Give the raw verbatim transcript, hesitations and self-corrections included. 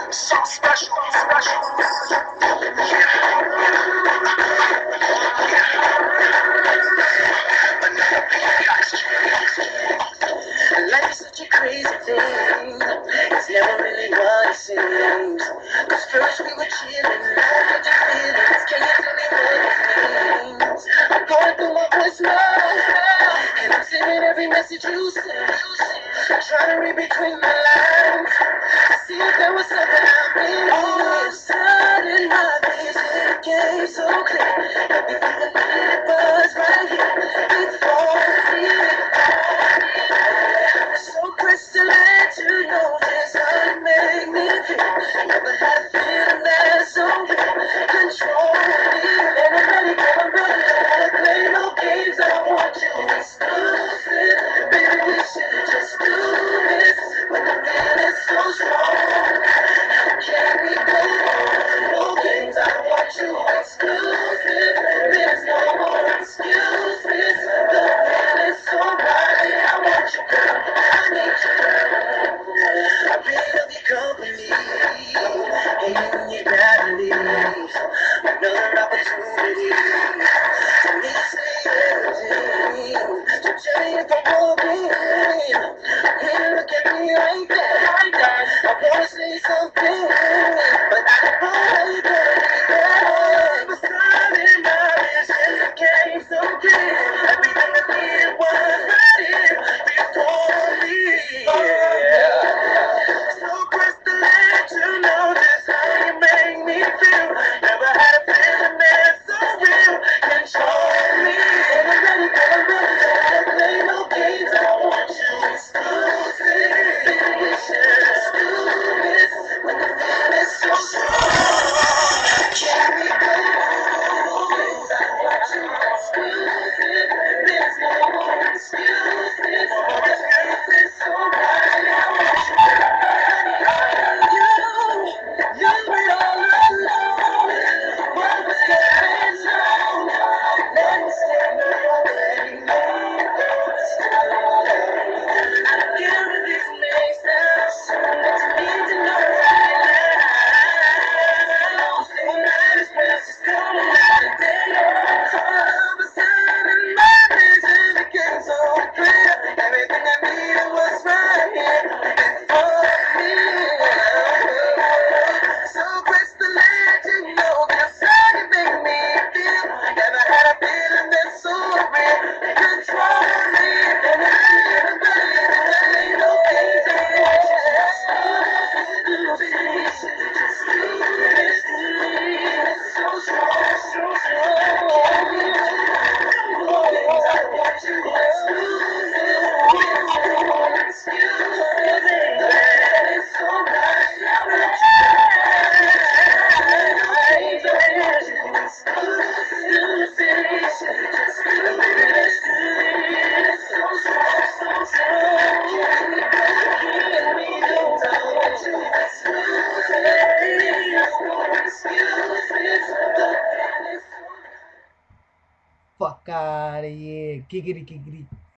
So special, special. Life's such a crazy thing. It's never really what it seems. Cause first we were chilling, now we're just feelings. Can you tell me what it means? I'm going through my voice now, and I'm sending every message you send. I'm trying to read between the lines, see if there was something I missed. All of a sudden, my vision became so clear. Everything I needed was right here before me. So crystalline to know just how to make me feel. Never had a feeling that's so real. Control me. And I'm ready, girl, I'm ready. Don't wanna play no games. I want you exclusive. Baby, we should just do this. But the feeling's so strong. Can we go on? No games. I want you exclusive. There's no more excuses. The feeling's so right. I want you, girl. I need you, girl. I really love your company. And you gotta leave. Another opportunity for me to say everything. So tell me if I'm wrong. Hey, look at me like that, like that. I wanna say something, but I don't know how you're gonna be that. But suddenly my vision became so clear. Everything I needed was right here before me. So crystalline to know just how you make me feel. Never had a feeling that's so real. Control me. And I'm ready, girl, I'm ready. Don't wanna play no games. I want you exclusive. Baby, we should just do this. When the feeling's so strong, can we go on? I want you exclusive. There's no more excuses. The feeling's so right. I want you. You, you were all alone. What was going on? Let me stay already made this. I don't care if this makes sense, but you need to know right now. The night is precious, coming out of day. All of a sudden, my vision became so clear. Everything I needed was right here before me. So crystalline to know just how you make me feel. Never had a feeling that's so real. Control me, and I'm ready, I'm ready, and there ain't no games. I want you to do this. Just do this. It's so strong, so strong. No games, I want you exclusive. No more excuses. It's so right, I want you. Fuck out of here. Giggity, giggity.